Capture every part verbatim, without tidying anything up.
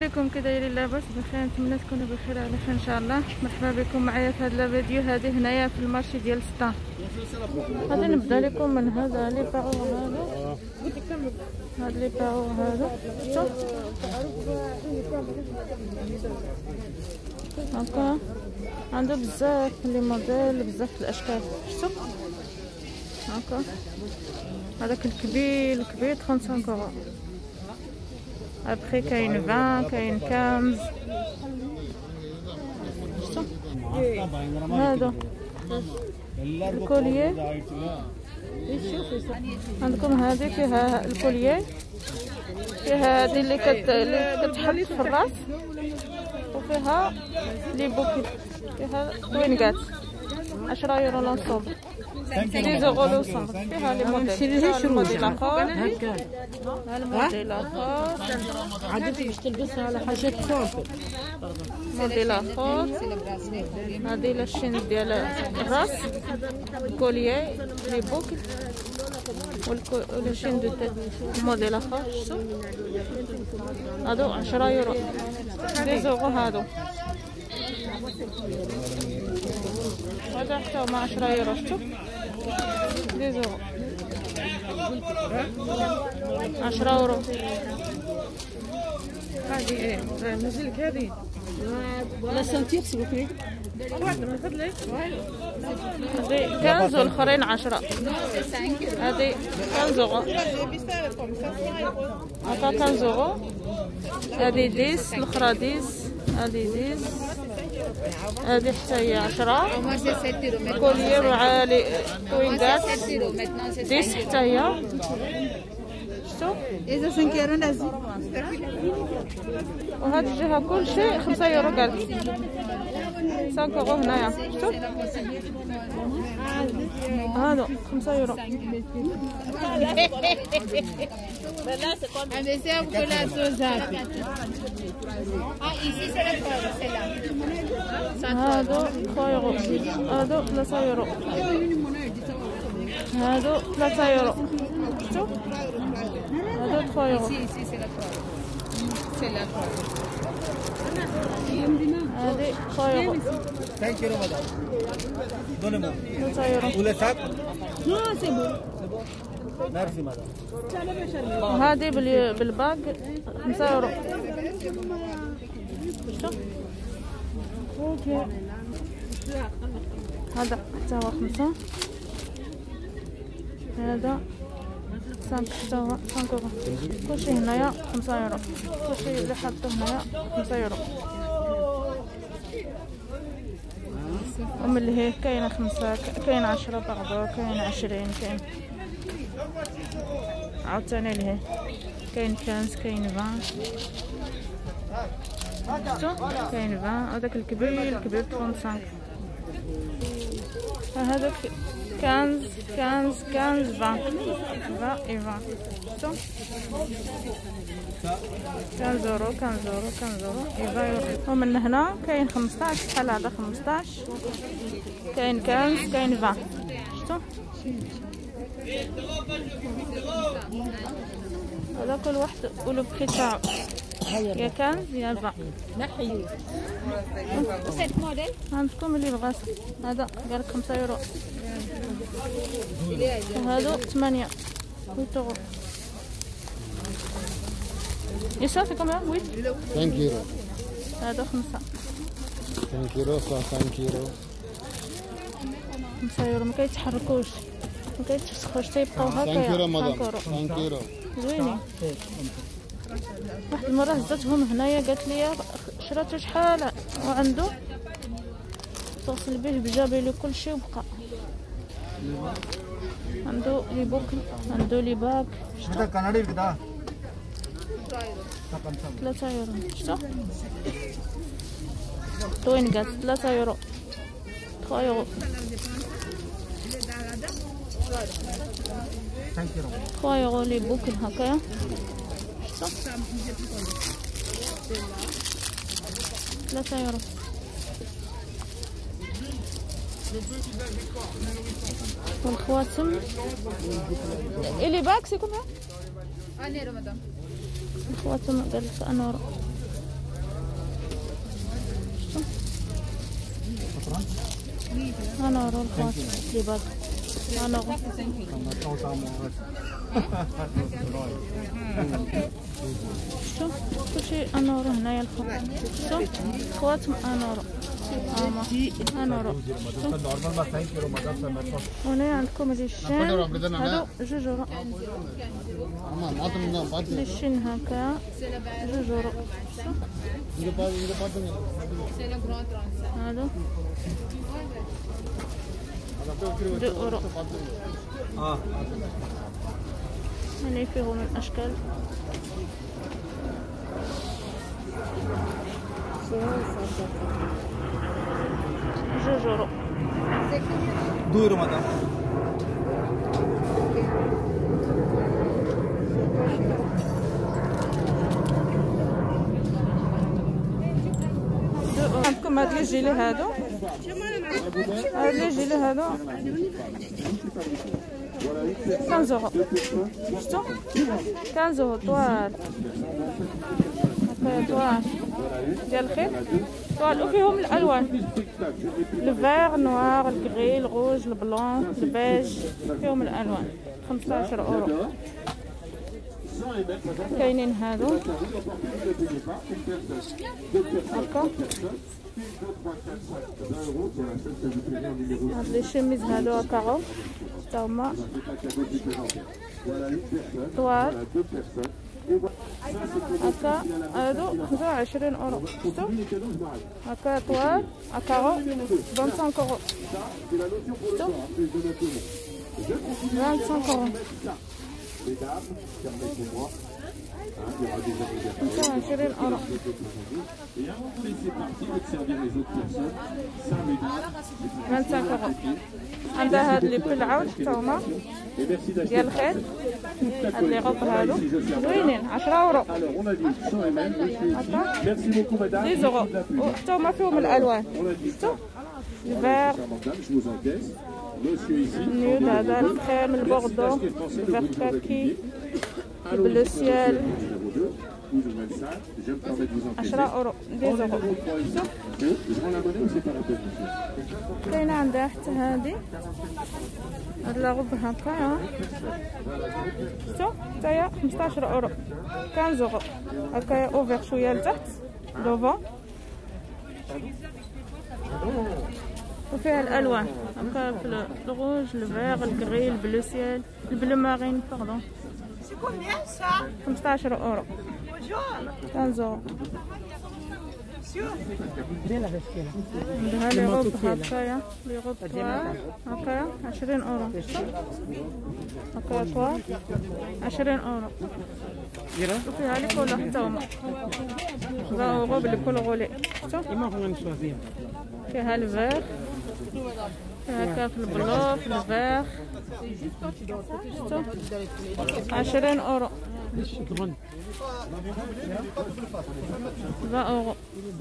عليكم، كي دايرين؟ لاباس بخير؟ نتمنى تكونوا بخير على خير ان شاء الله. مرحبا بكم معايا في هذا الفيديو. هذه هنايا في المارشي ديال ستار. غادي نبدا لكم من هذا لي باغو هذا، هاد لي باغو هذا شفتوا هكا، عنده بزاف لي موديل، بزاف الاشكال. شفتوا هكا، هذاك الكبير الكبير خمسة وخمسين اورو. ابخي كاين عشرين كاين خمسطاش. شفتوا هذا الكوليي، عندكم هذه فيها الكوليي، فيها هذه اللي كت اللي كتحط في الراس، وفيها لي بوكي، فيها طوينكات عشرة يورو لونسومبل، ديز اورو لونسومبل. فيها لي موديل، فيها الموديل الاخر، ها الموديل الاخر عادتي باش تلبسها على حاجات كونفور. موديل اخر، هذه لاشين ديال الراس، الكوليي، لي بوكل، والشين دو تيت. موديل اخر شفتوا هادو عشرة يورو، ديز اورو هادو. هذا حتى هما عشرة يورو. شفتوا ديز اورو، عشرة يورو. هذه ايه نزلك هذه لا سنتير سيبوكلي واحده من فضلك. هذه خمسة والاخرين عشرة. هذه خمسة يورو، هكا خمسة يورو. هذه عشرة، الاخرى عشرة. هذه عشرة، هذه حتى هي عشرة. كوليي مع لي طوينكات عشرة حتى هي. شفتوا اذا سنكيرو نازل. وهاد الجهه كلشي خمسة يورو قالت، خمسة يورو هنايا. شفتوا هادو خمسة يورو. هادو ثلاثة يورو، هادو ثلاثة يورو، هادو ثلاثة يورو. شفتوا هادو ثلاثة يورو. هذه ثلاثة يورو. Thank you, madame. Donnez-moi. ثلاثة يورو. Vous le sac? Non, c'est bon. Merci, madame. وهذه بالباق خمسة يورو. شفتوا اوكي، هذا حتى هو خمسة. هذا خمسة حتى هو خمسة يورو. كلشي هنايا خمسة يورو، كلشي اللي حاطه هنايا خمسة يورو. ومن اللي كاينه خمسة، كاين عشرة باردو، كاين عشرين، كاين عاوتاني لهي كاين خمسة، كاين عشرين. شفتوا كاين عشرين. هذاك الكبير الكبير خمسة وخمسين. هذاك خمسة خمسة خمسة عشرين عشرين عشرين. شفتوا خمسة يورو خمسة يورو خمسة يورو عشرين يورو. ومن هنا كاين خمسطاش بحال هذا خمسطاش، كاين خمسة كاين عشرين. شفتوا هذا كل واحد ولو بخي تاعو، يا خمسة يا عشرين. نحيو عندكم اللي بغات. هذا قالك خمسة يورو، وهادو ثمانية يورو. يسا في كم؟ وي cinq euros. هادو خمسة. cinq euros, soit cinq euros. خمسة يورو، ما كيتحركوش ما كيتفسخوش، تيبقاو هكايا. cinq euros, madame. cinq euros. cinq euros. زوينين. واحد المرة هزتهم هنايا قالت لي شراتو شحال، وعنده توصل به بجابلو كلشي وبقى. عنده لي بوكل، عنده لي باك. هذا كندي كذا ثلاثة يورو. شفتوا طوينكات ثلاثة يورو، ثلاثة يورو، ثلاثة يورو لي بوكل هكايا. شفتوا ثلاثة يورو. والخواتم اللي باك سي كومبيان؟ un euro madame. الخواتم قالت ان يورو. اورو الخوات لي باط un euro. شوف كلشي un euro هنايا الخوات. شوف خواتم un euro. هاهما un euro. وهنايا عندكم لي الشين هادو جوج اورو. لي الشين هكا جوج اورو. هادو دو اورو. هني فيهم الاشكال. جوج اورو. دو اورو مدام. عندكم هاد لي جيلي هادو هاد لي جيلي هادو خمسة اورو. شفتو خمسة اورو طوال هكا طوال ديال الخيط طوال وفيهم الالوان الفيغ نوار الكغي الغوج البلون البيج فيهم الالوان خمسطاش اورو. كاينين هادو هكا هاد لي شيميز هادو كارو تا هما طوال هكا هادو خمسة وعشرين اورو. شفتو هكا طوال كارو خمسة وعشرين اورو. شفتو خمسة وعشرين اورو. خمسة وعشرين اورو. خمسة اورو. عندها هاد لي بول عاود حتى هما ديال الخيط. هاد لي غوب هادو زوينين عشرة اورو. هكا ديز اورو وحتى هما فيهم الالوان. شفتو الفيغ النيود هذا الكريم البوردو الفيغ كاكي البلو سيال عشرة اورو ديز اورو. كاينه عندها حتى هادي هاد لاغوب هكا شفتو حتايا خمسطاش اورو خمسة اورو. هكايا اوفيغ شويه لتحت دوفون وفيها الالوان هكا في الغوج الفيغ الكغي البلو سيال البلو مارين باردون خمسطاش اورو خمسة اورو. عندها لي غوب هكايا لي غوب طوال هكايا عشرين اورو. هكايا طوال عشرين اورو. وفيها لي كل حتى هما غوب لي كل غولي. شفتو فيها الفيغ فيها هكا في البلو في الفيغ. شفتو عشرين اورو. عشرين اورو.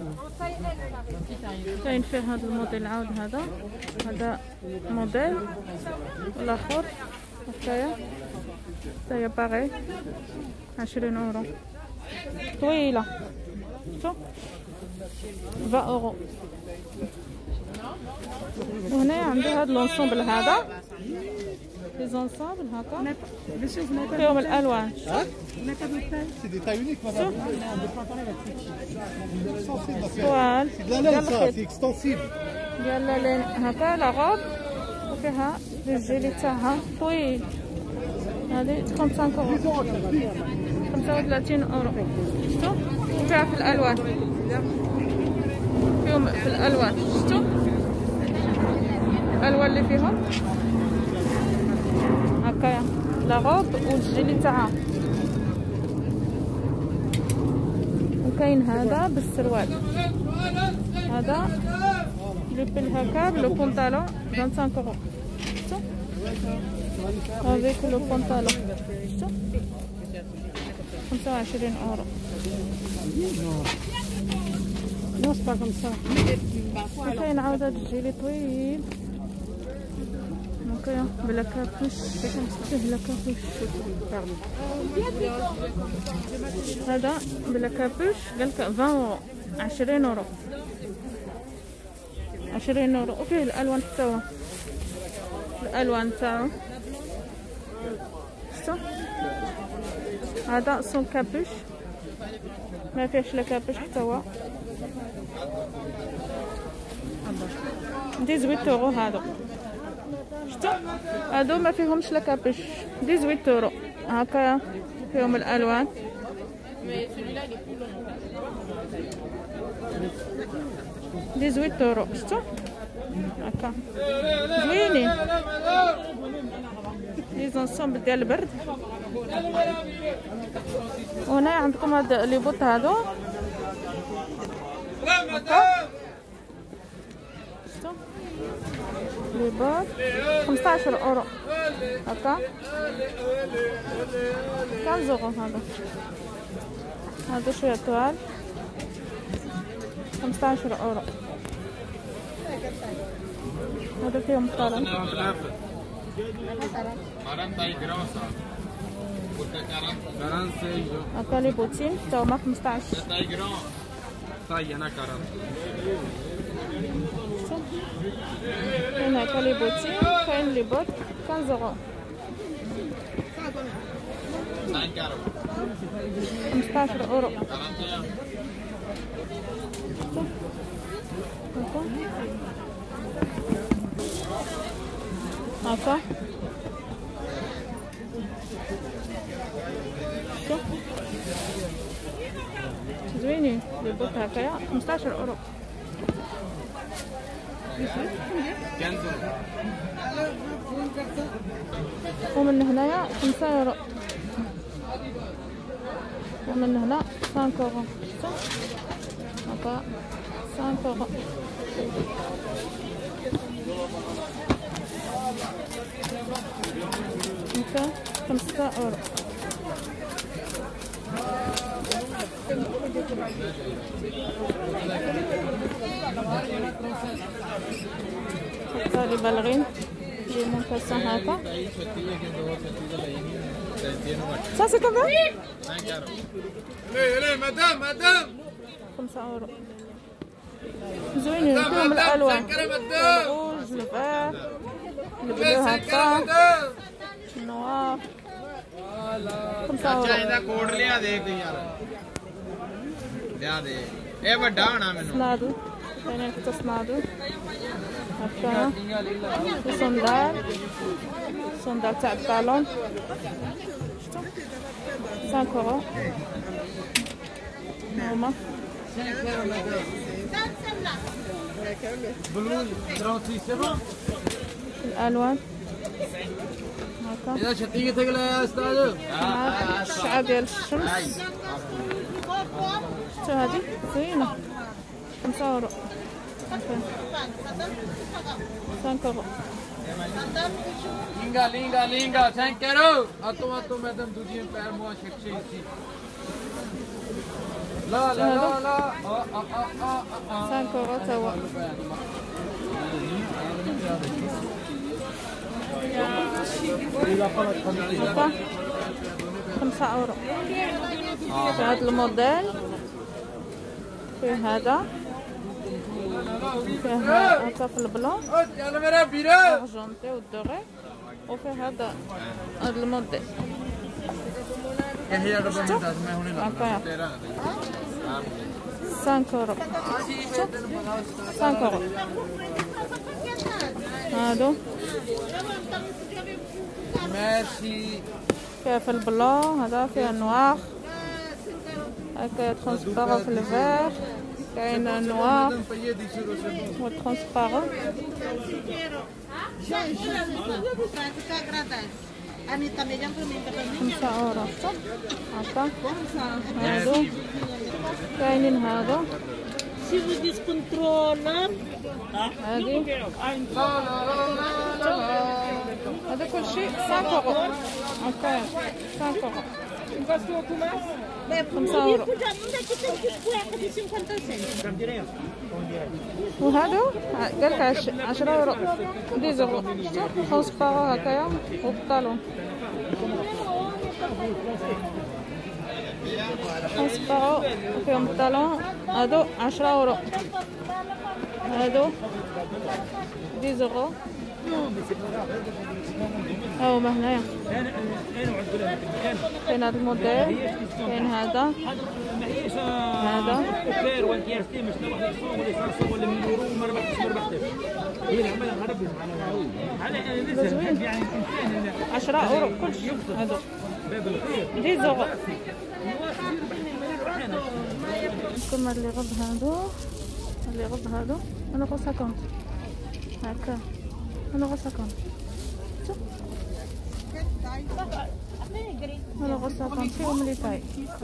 كاين فيه هذا الموديل عاود هذا هذا موديل والاخر هكايا حتايا باغي عشرين اورو طويله. شفتو عشرين اورو. وهنايا عندي هذا لونسومبل هذا لي زونسومبل هكا فيهم الالوان. C'est des tailles uniques, madame. طوال ديال الخيط. C'est extensible. ديال لين هكا لا غوب وفيها لي جيلي تاعها طويل. هذه خمسة اورو خمسة وثلاثين اورو. شفتو وفيها في الالوان فيهم في الالوان. شفتو الالوان اللي فيهم هكايا لا غوب والجيلي تاعها. وكاين هذا بالسروال هذا لو بيل هكا بلو بونطالون خمسة وعشرين اورو. شفتو هذيك لو بونطالون شفتو خمسة وعشرين اورو. Non, c'est pas comme ça. كاين عاود هاد الجيلي طويل هكايا بلا كابوش فيه لا كابوش. هذا بلا كابوش قالك عشرين اورو عشرين اورو عشرين اورو وفيه الالوان حتى هو الالوان تاعو. شفتوا هذا سون كابوش ما فيهش لا كابوش حتى هو ثمانية اورو. هادو شفتوا هادو ما فيهمش لا كابوش ثمانية اورو. هكا فيهم الالوان. ثمانية اورو. شفتوا هكا زوينين لي زونسومبل ديال البرد. وهنا عندكم هاد لي بوط هادو هكا. شفتوا لي بوط خمسطاش اورو هكا. خمسة اورو هذا. هادو شويه طوال خمسطاش اورو. هذا فيهم طالون. هكا لي بوتين تا هما خمسطاش. كاين هكا لي بوتين كاين لي بوت خمسة اورو. خمسطاش اورو. هكا زوينين لي بوط هكايا خمسطاش اورو. ومن هنايا خمسة اورو. ومن هنا خمسة اورو. هكا خمسة اورو. هكا خمسة اورو. هكا لي بالغين لي مونكاسون هكا. Ça c'est combien? Allez, allez, madame, madame. خمسة اورو. زوينين فيهم الالوان الروج الفار البلو هكا النوار. خمسة اورو. ਇਹਦਾ ਕੋਡ ਲਿਆ ਦੇ ਇੱਕ ਯਾਰ ਲਿਆ ਦੇ ਇਹ ਵੱਡਾ ਹੋਣਾ ਮੈਨੂੰ. صنادو كاينين حتى صنادو هكا. وصندال صندال تاع الطالون. خمسة اورو هما. الالوان هكا. ਇਹਦਾ ਛੱਤੀ ਕਿੱਥੇ ਗਲਾਇਆ ਉਸਤਾਦ? الشعة ديال الشمس. شتو هادي زوينة خمسة اورو. خمسة اورو. Linga, linga, linga, sen kero. Atom, atom, madam, dujin per mo shikshi si. La, la, la, la. Ah, ah, ah, ah, ah. خمسة اورو توا. هكا خمسة اورو. في هذا الموديل في هذا فيه هكا في البلون Yalla mera bira. ارجنتي والدوغي. وفي هذا هذا الموديل ਇਹ ਹਜ਼ਾਰ ਰੁਪਏ ਮੈਂ ਦੱਸ ਮੈਂ ਹੁਣੇ ਲਾ هكا ਤੇਰਾ خمسة اورو. خمسة اورو. هادو merci. فيها في البلون هذا فيها نوار هكا ترونسبارون في الفير. كاين نوار وترونسبارون. خمسة اورو. هكا هادو كاينين هادو. Si vous discontrôlez, هادي هذا كل شيء خمسة اورو. هكا خمسة اورو. خمسة اورو. وهادو قالك عشرة اورو. عشرة اورو. ترونسبارون هكايا وبطالون. ترونسبارون فيهم الطالون. هادو عشرة اورو. هادو عشرة اورو. ها هما هنايا كاين هذا الموديل، كاين هذا هذا زوين عشرة اورو كلشي هادو دي زوغ. كما اللي غض هادو اللي غض هادو انا غو خمسين هكا انا غو خمسين انا غو خمسين فيهم لي تاي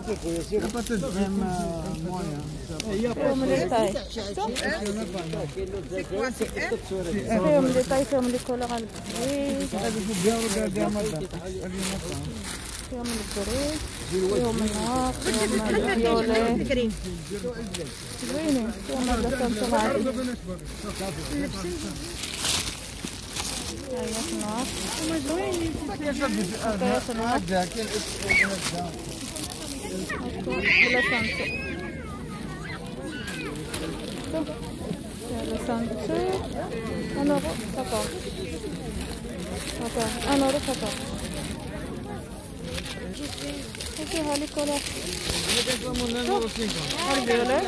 فيهم لي تاي فيهم لي تاي فيهم لي كولور على الكريس فيهم الكريس فيهم النوار فيهم الفيولي زوينين فيهم الرسم عادي. هاي النوار هما زوينين هاي النوار ولا سانسو ولا سانسو انا رو فقط هكا انا رو فقط فيها لي كولور الفيولي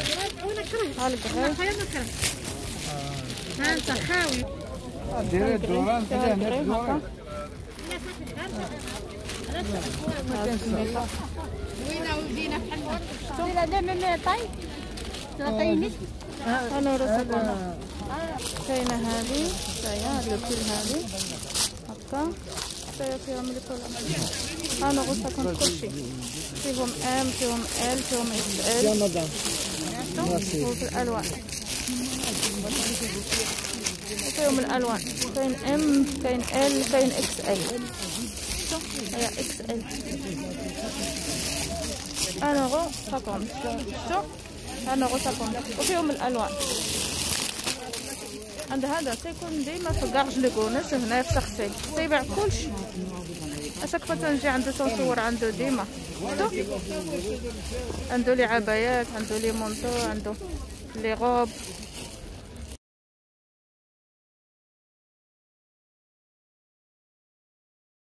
الكريم ها انت خاوي ديري الدوران خليها نفس وينا ودينا بحال هكا لا لا طاي تعطيني انا راسكم كاينه هذه تايا لوكيل هذه هكا تايا فيهم لي كولور انا غوصكم كلشي فيهم ام فيهم ال فيهم اكس ال يا مدام وفي الالوان فيهم الالوان كاين ام كاين ال كاين اكس ال هي اكس ال انا غو خمسين شو انا غو خمسين وفيهم الالوان. عند هذا تيكون ديما في كارج لكونس هنا في تغسيل تيبيع كلشي اشاك فوا تنجي عنده تنصور عنده ديما عنده لي عبايات عنده لي مونطو عنده لي غوب